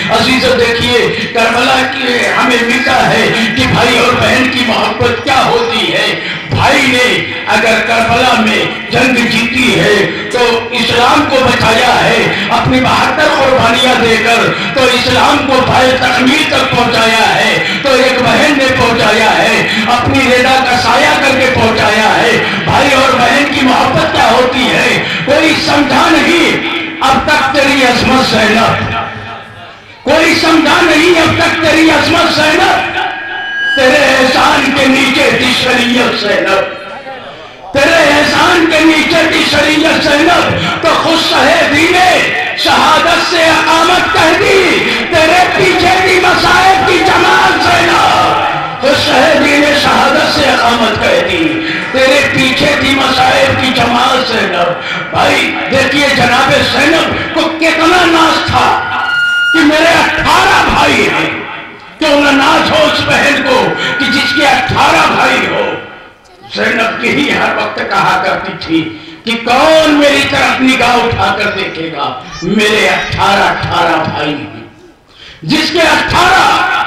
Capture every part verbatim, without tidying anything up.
عزیزو دیکھیے کربلا کی ہمیں ملتا ہے کہ بھائی اور بہن کی محبت کیا ہوتی ہے. بھائی نے اگر کربلا میں جنگ جیتی ہے تو اسلام کو بچایا ہے اپنی بہتر قربانیاں دے کر, تو اسلام کو بھائی تکمیل تک پہنچایا ہے, تو ایک بہن نے پہنچایا ہے اپنی رضا کا سایہ کر کے پہنچایا ہے. بھائی اور بہن کی محبت کیا ہوتی ہے کوئی سمجھا نہیں اب تک تیری عظمت زینب, کوئی سمجھا نہیں اب تک تیری عظمت زینب, تیرے احسان کے نیچے تھی شریعت زینب, تیرے احسان کے نیچے تھی شریعت زینب, تو خود شہیدی نے شہادت سے اقامت کہہ دی, تیرے پیچھے تھی مصائب کی جماعت زینب, خود شہیدی نے شہادت سے اقامت کہہ دی, تیرے پیچھے تھی مصائب کی جماعت زینب. بھائی دیکھیے جناب زینب کو کتنا ناز تھا کہ میرے اٹھارہ بھائی ہیں, کیوں نہ ناز ہو اس بہن کو کہ جس کے اٹھارہ بھائی ہو. زینب کی ہی ہر وقت کہا کرتی تھی کہ کون میری طرف نگاہ اٹھا کر دیکھے گا, میرے اٹھارہ اٹھارہ بھائی ہیں, جس کے اٹھارہ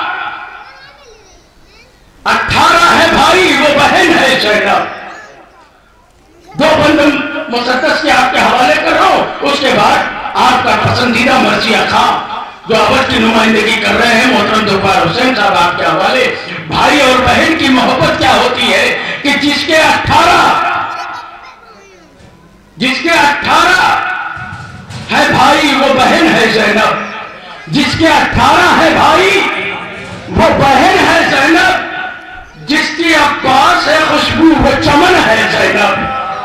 اٹھارہ ہے بھائی وہ بہن ہے زینب. دو بند مقدس کے آپ کے حوالے کر رہا ہوں, اس کے بعد آپ کا پسندیدہ مرثیہ خان جو ابد کی نمائندگی کر رہے ہیں محترم زفار حسین صاحب آپ کے حوالے. بھائی اور بہن کی محبت کیا ہوتی ہے کہ جس کے اٹھارہ جس کے اٹھارہ ہے بھائی وہ بہن ہے زینب, جس کے اٹھارہ ہے بھائی وہ بہن ہے زینب, جس کی عباس ہے خوشبو وہ چمن ہے زینب,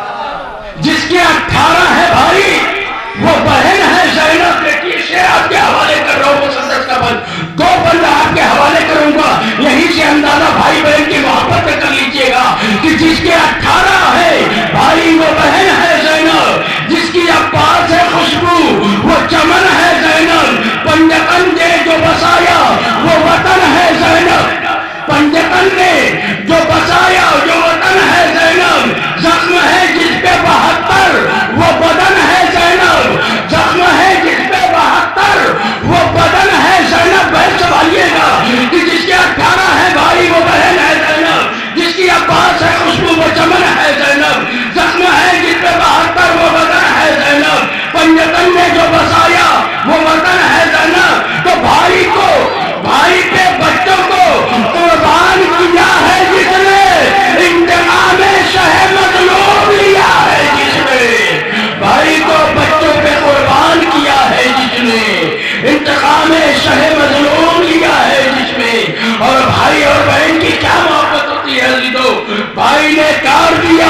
جس کے اٹھارہ ہے بھائی وہ بہن ہے زینب. دیکھیے شعر آپ کے حوالے کر رہا ہوں مسدس کا بند, دو بند آپ کے حوالے کروں گا, یہیں سے اندازہ بھائی بہن کی محبت کر لیجئے گا کہ جس کے اٹھارہ ہے بھائی وہ بہن ہے زینب, جس کی عباس ہے خوشبو وہ چمن ہے زینب, پنجتن نے جو بسایا وہ وطن ہے زینب, پنجتن نے جو بسایا جو وطن ہے زینب, زخم ہے جس پہ بہتر وہ بدن ہے زینب, زخم ہے جس پہ بہتر وہ بدن ہے زینب. بہن سنبھالیے گا کہ جس کے اٹھارہ ہے بھائی وہ بہن ہے زینب, جس کی عباس ہے خوشبو وہ چمن ہے زینب, زخم ہے جس پہ بہتر وہ بدن ہے زینب, پنجتن نے جو بسایا وہ وطن ہے زینب. تو بھائی کو بھائی پہ بچوں کو قربان کیا ہے جس نے انتقام شہ مظلوم لیا ہے, جس نے بھائی کو بچوں پہ قربان کیا ہے, جس نے انتقام شہ مظلوم لیا ہے, جس میں. اور بھائی اور بہن کی کیا محبت ہوتی ہے عزیزو, بھائی نے کاٹ دیا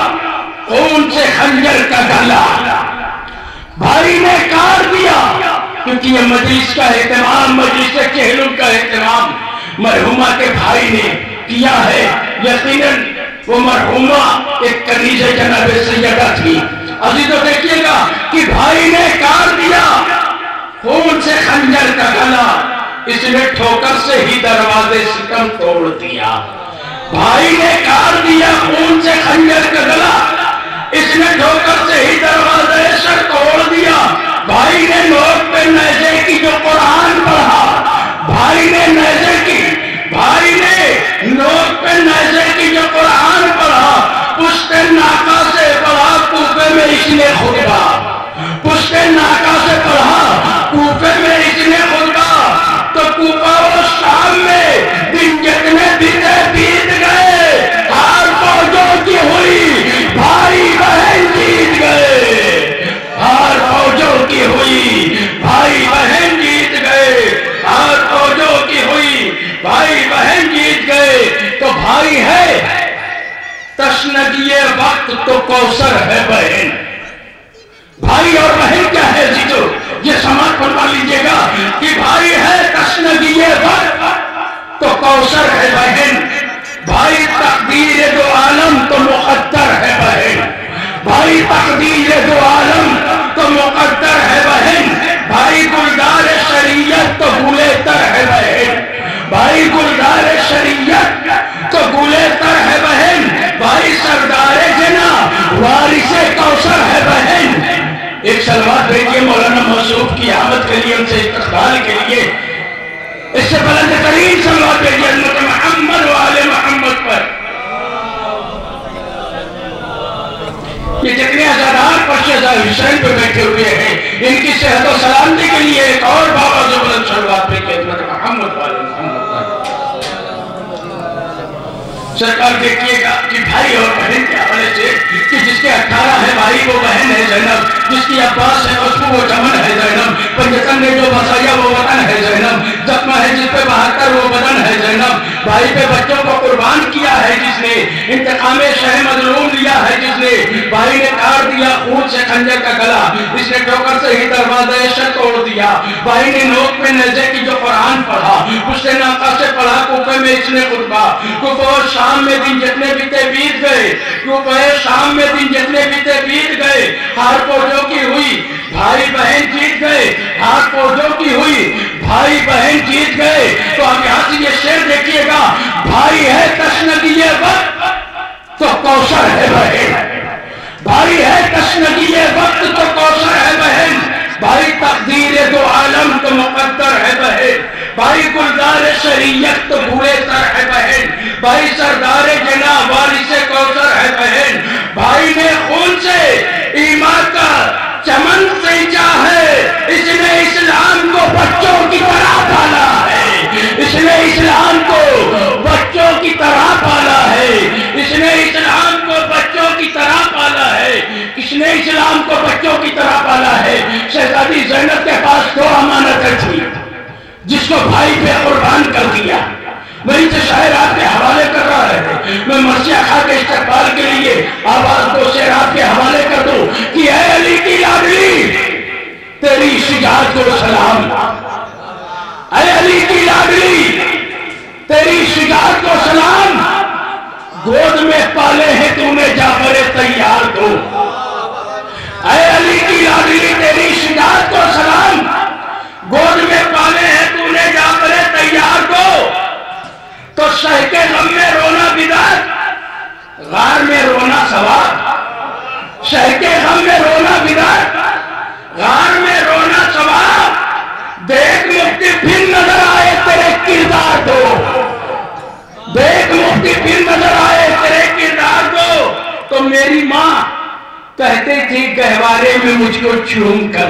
خون سے خنجر کا گلا, بھائی نے کاٹ دیا, کیونکہ یہ مجلس کا اہتمام مجلس-e-Chehlum کا اہتمام مرحومہ کے بھائی نے کیا ہے. یقیناً وہ مرحومہ ایک کنیز جناب سیدہ تھی. عزیزو دیکھیے گا کہ بھائی نے کاٹ دیا خون سے خنجر کا گلا, اس نے ٹھوکر سے ہی دروازے ستم توڑ دیا. بھائی نے کاٹ دیا خون سے خنجر کا گلا, اس نے ٹھوکر سے ہی دروازے سر توڑ دیا. بھائی نے نوٹ پہ نیزے کی جو قرآن پڑھا, بھائی نے نیزے کی بھائی نے نوٹ پہ نیزے کی جو قرآن پڑھا, پشت ناکا سے پڑھا کوفے میں اس نے خطبہ, پشت ناکا سے پڑھا کوفے میں اس نے خطبہ. تو کوفہ و شام میں دن جتنے بیتے بیت گئے, ہار فوجوں کی ہوئی بھائی بہن جیت گئے, ہار فوجوں کی ہوئی بھائی بہن جیت گئے, ہار فوجوں کی ہوئی بھائی بہن جیت گئے. تو بھائی ہے تشنگی وقت تو کوثر ہے بہن, بھائی اور بہن کیا ہے جیتو, یہ سماعت فرما لیجئے گا کہ بھائی ہے تشنگی وقت تو کوثر ہے بہن, بھائی تقدیر دو عالم تو مقدر ہے بہن, بھائی تقدیر دو عالم تو مقدر ہے بہن, بھائی گلدار شریعت تو گلے تر ہے بہن, بھائی گلدار شریعت تو گلے تر ہے بہن, بھائی سردار جنا وارث کوثر ہے بہن. ایک سلوات بھیجیے مولانا موصوف کی آمد کے لیے, ان سے استقبال کے لیے. اس سے بلند ترین صلوات بھیجیے حضرت محمد و آل محمد پر. یہ جتنے عزادار پرشہزاد حسین پہ بیٹھے ہوئے ہیں ان کی صحت و سلامتی کے لیے ایک اور بابا جو بلند صلوات بھیجیے حضرت محمد و آل محمد پر. سرکار دیکھیے گا کہ بھائی اور بہن کے حوالے سے کہ جس کے اٹھارہ ہے بھائی وہ بہن ہے زینب, جس کی عباس ہے اس کو وہ چمن ہے زینب, پنجتن نے جو بسایا وہ وطن ہے زینب, زخمہ ہے جس پہ بہتر وہ بدن ہے زینب, بھائی پہ بچوں کو قربان کیا ہے جس نے, انتقام شہ مظلوم لیا ہے جس نے, بھائی نے کاٹ دیا خون سے خنجر کا گلا, اس نے ٹوکر سے ہی دروازہ عشق توڑ دیا, بھائی نے نوک میں نیزے کی جو قرآن پڑھا اس نے ناقہ سے پڑھا, کوفے میں اس نے خطبہ, کوفہ اور شام میں دن جتنے بیتے بیت گئے, کوفہ شام میں دن جتنے بیتے بیت گئے, ہار فوجوں کی ہوئی بھائی بہن جیت گئے, ہار فوجوں کی ہوئی بھائی بہن جیت گئے. تو اب یہاں سے یہ شعر دیکھیے گا, بھائی ہے تشنگی وقت تو کوثر ہے بہن, بھائی ہے تشنگی وقت تو کوثر ہے بہن, بھائی تقدیر دو عالم تو مقدر ہے بہن, بھائی گلدار شریعت تو بھولے سر ہے بہن, بھائی سردار جناب وارث کوثر ہے بہن, بھائی نے خون سے ایمان کا چمن سینچا ہے, اس نے اسلام کو بچوں کی طرح پالا ہے, اس نے اسلام کو بچوں کی طرح پالا ہے, اس نے اسلام کو بچوں کی طرح پالا ہے, اس نے اسلام کو بچوں کی طرح پالا ہے. شہزادی زینب کے پاس دو امانتیں تھی جس کو بھائی پہ قربان کر دیا. وہیں سے شاعر آپ کے حوالے کر رہا ہے, میں مرثیہ خواہ کے استقبال کے لیے آواز دو شعر آپ کے حوالے کر دوں کہ اے علی کی لاڈلی تیری شجاعت کو سلام, اے علی کی لاڈلی تیری شجاعت کو سلام, گود میں پالے ہیں تو نے جعفر تیار کو, اے علی کی لاڈلی تیری شجاعت کو سلام, گود میں پالے ہیں تو نے جعفر تیار کو. تو شہ کے غم میں رونا بدعت, غار میں رونا ثواب, شہ کے غم میں رونا بدعت, غار میں رونا ثواب, دیکھ مفتی پھر نظر آئے تیرے کردار کو, دیکھ مفتی پھر نظر آئے تیرے کردار کو. تو میری ماں کہتے تھی گہوارے میں مجھ کو چوم کر,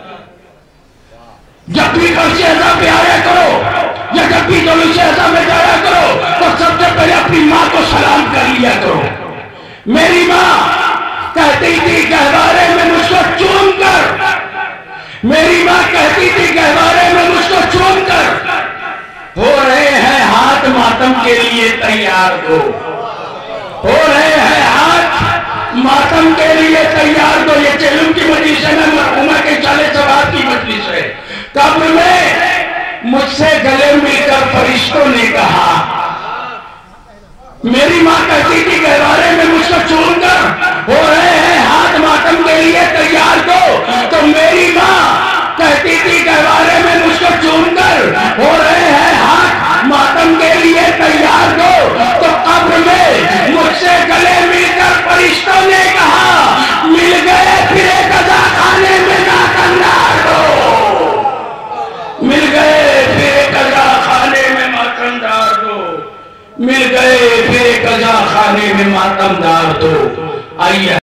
جب بھی کوئی شہزا پہ آیا کرو یا جب بھی کوئی شہزا میں جایا کرو تو سب سے پہلے اپنی ماں کو سلام کر لیا کرو. میری ماں کہتی تھی گہوارے میں مجھ کو چوم کر, میری ماں کہتی تھی گہوارے میں مجھ کو چوم کر, ہو رہے ہیں ہاتھ ماتم کے لیے تیار دو, ہو رہے ہیں ہاتھ ماتم کے لیے تیار دو. یہ چہلم کی مجلس ہے, مرحومہ کے چالے ثواب کی مجلس ہے. قبر میں مجھ سے گلے مل کر فرشتوں نے کہا, میری ماں کہتی تھی گہوارے میں مجھ کو چوم کر ہو رہے ہیں ہاتھ ماتم کے لیے تیار دو. تو میری ماں کہتی تھی گہوارے میں مجھ کو چوم کر ہو رہے ہیں ہاتھ ماتم کے لیے تیار دو. تو قبر میں مجھ سے گلے مل کر فرشتوں نے کہا, مل گئے پھر قضا خانے میں نا کندار دو, مل گئے پھر قضا خانے میں ماتمدار دو, مل گئے پھر قضا خانے میں ماتمدار دو. آئیے